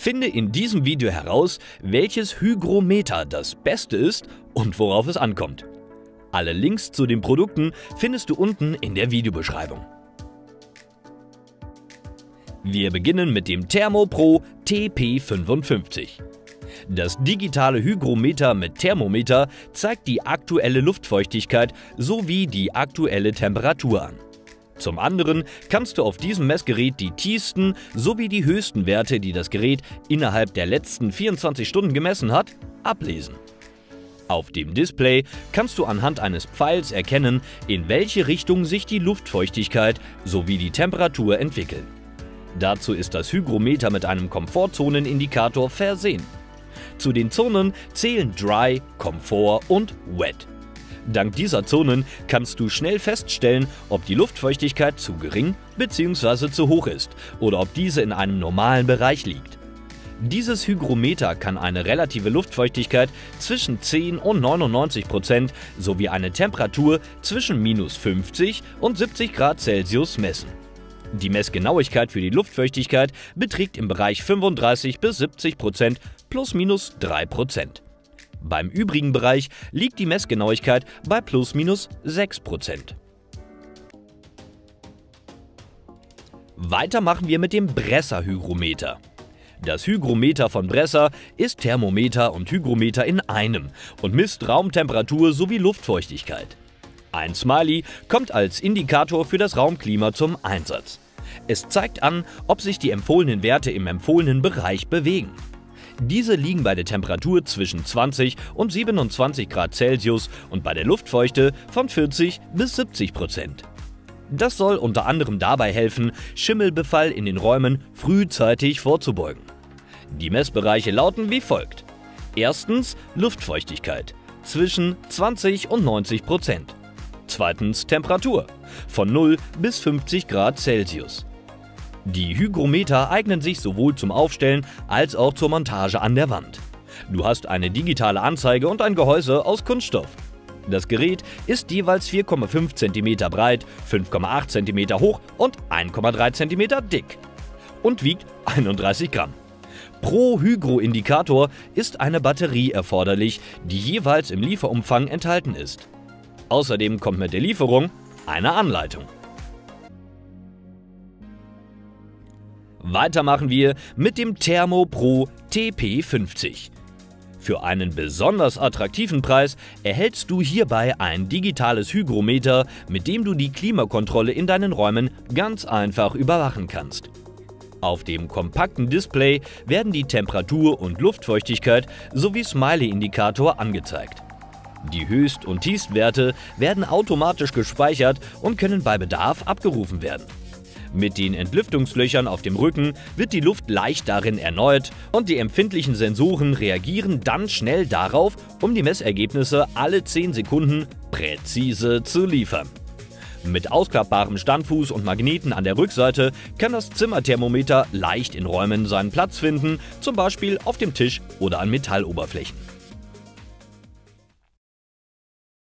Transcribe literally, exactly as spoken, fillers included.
Finde in diesem Video heraus, welches Hygrometer das beste ist und worauf es ankommt. Alle Links zu den Produkten findest du unten in der Videobeschreibung. Wir beginnen mit dem Thermopro T P fünfundfünfzig. Das digitale Hygrometer mit Thermometer zeigt die aktuelle Luftfeuchtigkeit sowie die aktuelle Temperatur an. Zum anderen kannst du auf diesem Messgerät die tiefsten sowie die höchsten Werte, die das Gerät innerhalb der letzten vierundzwanzig Stunden gemessen hat, ablesen. Auf dem Display kannst du anhand eines Pfeils erkennen, in welche Richtung sich die Luftfeuchtigkeit sowie die Temperatur entwickeln. Dazu ist das Hygrometer mit einem Komfortzonenindikator versehen. Zu den Zonen zählen Dry, Komfort und Wet. Dank dieser Zonen kannst du schnell feststellen, ob die Luftfeuchtigkeit zu gering bzw. zu hoch ist oder ob diese in einem normalen Bereich liegt. Dieses Hygrometer kann eine relative Luftfeuchtigkeit zwischen zehn und neunundneunzig Prozent sowie eine Temperatur zwischen minus fünfzig und siebzig Grad Celsius messen. Die Messgenauigkeit für die Luftfeuchtigkeit beträgt im Bereich fünfunddreißig bis siebzig Prozent plus minus drei Prozent. Beim übrigen Bereich liegt die Messgenauigkeit bei plus minus sechs Prozent. Weiter machen wir mit dem Bresser Hygrometer. Das Hygrometer von Bresser ist Thermometer und Hygrometer in einem und misst Raumtemperatur sowie Luftfeuchtigkeit. Ein Smiley kommt als Indikator für das Raumklima zum Einsatz. Es zeigt an, ob sich die empfohlenen Werte im empfohlenen Bereich bewegen. Diese liegen bei der Temperatur zwischen zwanzig und siebenundzwanzig Grad Celsius und bei der Luftfeuchte von vierzig bis siebzig Prozent. Das soll unter anderem dabei helfen, Schimmelbefall in den Räumen frühzeitig vorzubeugen. Die Messbereiche lauten wie folgt. Erstens Luftfeuchtigkeit zwischen zwanzig und neunzig Prozent. Zweitens Temperatur von null bis fünfzig Grad Celsius. Die Hygrometer eignen sich sowohl zum Aufstellen als auch zur Montage an der Wand. Du hast eine digitale Anzeige und ein Gehäuse aus Kunststoff. Das Gerät ist jeweils vier Komma fünf Zentimeter breit, fünf Komma acht Zentimeter hoch und ein Komma drei Zentimeter dick und wiegt einunddreißig Gramm. Pro Hygroindikator ist eine Batterie erforderlich, die jeweils im Lieferumfang enthalten ist. Außerdem kommt mit der Lieferung eine Anleitung. Weiter machen wir mit dem Thermopro T P fünfzig. Für einen besonders attraktiven Preis erhältst du hierbei ein digitales Hygrometer, mit dem du die Klimakontrolle in deinen Räumen ganz einfach überwachen kannst. Auf dem kompakten Display werden die Temperatur und Luftfeuchtigkeit sowie Smiley-Indikator angezeigt. Die Höchst- und Tiefstwerte werden automatisch gespeichert und können bei Bedarf abgerufen werden. Mit den Entlüftungslöchern auf dem Rücken wird die Luft leicht darin erneuert und die empfindlichen Sensoren reagieren dann schnell darauf, um die Messergebnisse alle zehn Sekunden präzise zu liefern. Mit ausklappbarem Standfuß und Magneten an der Rückseite kann das Zimmerthermometer leicht in Räumen seinen Platz finden, zum Beispiel auf dem Tisch oder an Metalloberflächen.